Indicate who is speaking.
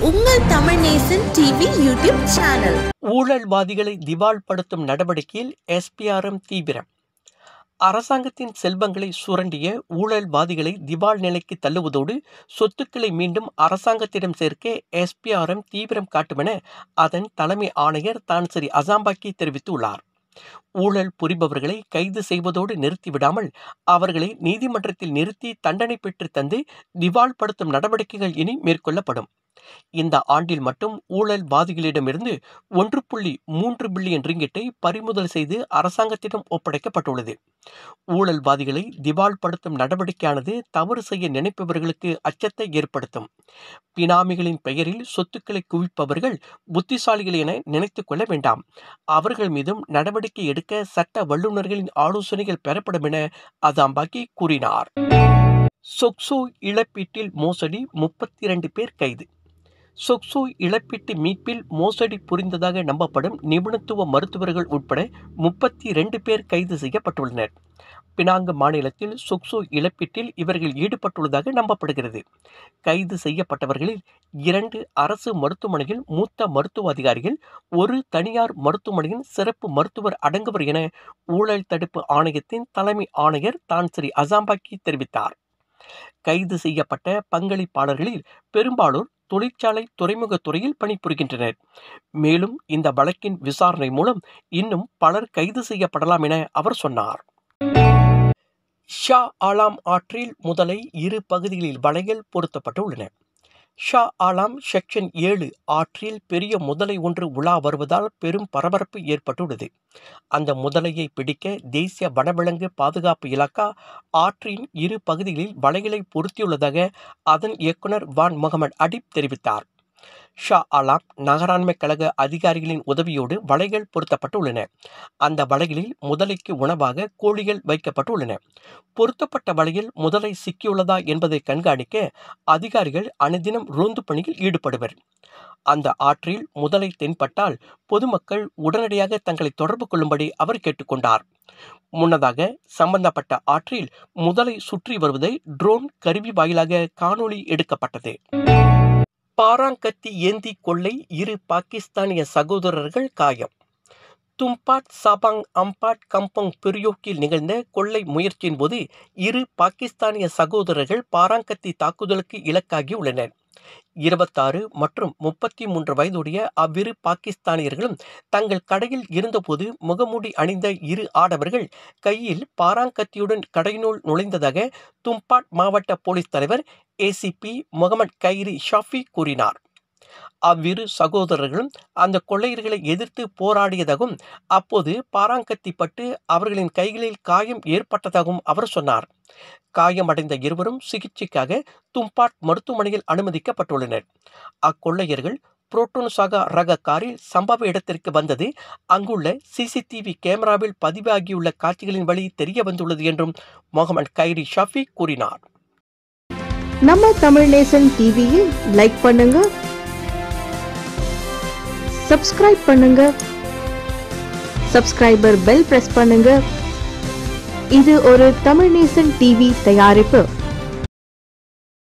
Speaker 1: உங்கள் Tamil Nesan TV YouTube channel.
Speaker 2: ஊழல்வாதிகளை திவால்படுத்தும் நடவடிக்கையில் எஸ்பிஆர்எம் தீவிரம். அரசாங்கத்தின் செல்வங்களை சுரண்டிய ஊழல்வாதிகளை திவால் நிலைக்கு தள்ளுவதோடு சொத்துக்களை மீண்டும் அரசாங்கத்திடம் சேர்க்க எஸ்பிஆர்எம் தீவிரம் காட்டும் என அதன் தலைமை ஆணையர் தான்சரி அசாம்பாக்கி தெரிவித்துள்ளார். ஊழல் புரிபவர்களை கைது செய்வதோடு நிறுத்திவிடாமல் அவர்களை நீதிமன்றத்தில் நிறுத்தி தண்டனை பெற்று தந்து திவால்படுத்தும் நடவடிக்கைகள் இனி மேற்கொள்ளப்படும். இந்த ஆண்டில் மட்டும் ஊழல்வாதிகளிடமிருந்து 1.3 பில்லியன் ரிங்கிட்டை பறிமுதல் செய்து அரசாங்கத்திடம் ஒப்படைக்கப்பட்டுள்ளது. ஊழல்வாதிகளை திவால்படுத்தும் நடவடிக்கையானது தவறு செய்ய நினைப்பவர்களுக்கு அச்சத்தை ஏற்படுத்தும். பினாமிகளின் பெயரில் சொத்துக்களை குவிப்பவர்கள் புத்திசாலிகள் என நினைத்துக் கொள்ள வேண்டாம். அவர்கள் மீதும் நடவடிக்கை எடுக்க சட்ட வல்லுநர்களின் ஆலோசனைகள் பெறப்படும் என அசாம்பாக்கி கூறினார். சொக்சோ இழப்பீட்டில் மோசடி, 32 பேர் கைது. சொக்சோ இழப்பீட்டு மீட்பில் மோசடி புரிந்ததாக நம்பப்படும் நிபுணத்துவ மருத்துவர்கள் உட்பட 32 பேர் கைது செய்யப்பட்டுள்ளனர். பினாங்கு மாநிலத்தில் சொக்சோ இழப்பீட்டில் இவர்கள் ஈடுபட்டுள்ளதாக நம்பப்படுகிறது. கைது செய்யப்பட்டவர்களில் 2 அரசு மருத்துவமனையில் மூத்த மருத்துவ அதிகாரிகள், 1 தனியார் மருத்துவமனையின் சிறப்பு மருத்துவர் அடங்குவர் என ஊழல் தடுப்பு ஆணையத்தின் தலைமை ஆணையர் தான்சரி அசாம்பாக்கி தெரிவித்தார். கைது செய்யப்பட்ட பங்களிப்பாளர்களில் பெரும்பாலோர் தொழிற்சாலை, துறைமுக துறையில் பணிபுரிகின்றனர். மேலும் இந்த வழக்கின் விசாரணை மூலம் இன்னும் பலர் கைது செய்யப்படலாம் என அவர் சொன்னார். ஷா ஆலம் ஆற்றில் முதலை 2 பகுதிகளில் வலைகள் பொருத்தப்பட்டுள்ளன. ஷா ஆலம் செக்ஷன் 7 ஆற்றில் பெரிய முதலை ஒன்று உலா வருவதால் பெரும் பரபரப்பு ஏற்பட்டுள்ளது. அந்த முதலையை பிடிக்க தேசிய வனவிலங்கு பாதுகாப்பு இலாக்கா ஆற்றின் 2 பகுதிகளில் வலைகளை பொருத்தியுள்ளதாக அதன் இயக்குனர் வான் முகமது அடிப் தெரிவித்தார். ஷா ஆலம் நகராண்மை கழக அதிகாரிகளின் உதவியோடு வலைகள் பொருத்தப்பட்டுள்ளன. அந்த வலைகளில் முதலைக்கு உணவாக கோழிகள் வைக்கப்பட்டுள்ளன. பொருத்தப்பட்ட வலையில் முதலை சிக்கியுள்ளதா என்பதை கண்காணிக்க அதிகாரிகள் அனுதினம் ரோந்து பணியில் ஈடுபடுவர். அந்த ஆற்றில் முதலை தென்பட்டால் பொதுமக்கள் உடனடியாக தங்களை தொடர்பு கொள்ளும்படி அவர் கேட்டுக்கொண்டார். முன்னதாக சம்பந்தப்பட்ட ஆற்றில் முதலை சுற்றி வருவதை ட்ரோன் கருவி வாயிலாக காணொளி எடுக்கப்பட்டது. பாராங்கத்தி ஏந்தி கொள்ளை, 2 பாகிஸ்தானிய சகோதரர்கள் காயம். தும்பாட் சாபாங் அம்பாட் கம்பங் பெரியோக்கில் நிகழ்ந்த கொள்ளை முயற்சியின் போது 2 பாகிஸ்தானிய சகோதரர்கள் பாராங்கத்தி தாக்குதலுக்கு இலக்காகியுள்ளனர். 26 மற்றும் 33 வயதுடைய அவ்விரு பாகிஸ்தானியர்களும் தங்கள் கடையில் இருந்தபோது முகமூடி அணிந்த 2 ஆடவர்கள் கையில் பாராங்கத்தியுடன் கடையினுள் நுழைந்ததாக தும்பாட் மாவட்ட போலீஸ் தலைவர் ஏசிபி முகமது கைரி ஷாஃபி கூறினார். அவ்விரு சகோதரர்களும் அந்த கொள்ளையர்களை எதிர்த்து போராடியதாகவும் அப்போது பாராங்கத்தி பட்டு அவர்களின் கைகளில் காயம் ஏற்பட்டதாகவும் அவர் சொன்னார். காயமடைந்த இருவரும் சிகிச்சைக்காக தும்பாட் மருத்துவமனையில் அனுமதிக்கப்பட்டுள்ளனர். அக்கொள்ளையர்கள் புரோட்டோன் சாகா ரக காரில் சம்பவ இடத்திற்கு வந்தது அங்குள்ள சிசிடிவி கேமராவில் பதிவாகியுள்ள காட்சிகளின் வழி தெரிய வந்துள்ளது என்றும் முகமது கைரி ஷாஃபி கூறினார்.
Speaker 3: நம்ம தமிழ் நேசன் டிவியில் லைக் பண்ணுங்க, சப்ஸ்கிரைப் பண்ணுங்க, சப்ஸ்கிரைபர் பெல் பிரஸ் பண்ணுங்க. இது ஒரு தமிழ் நேசன் டிவி தயாரிப்பு.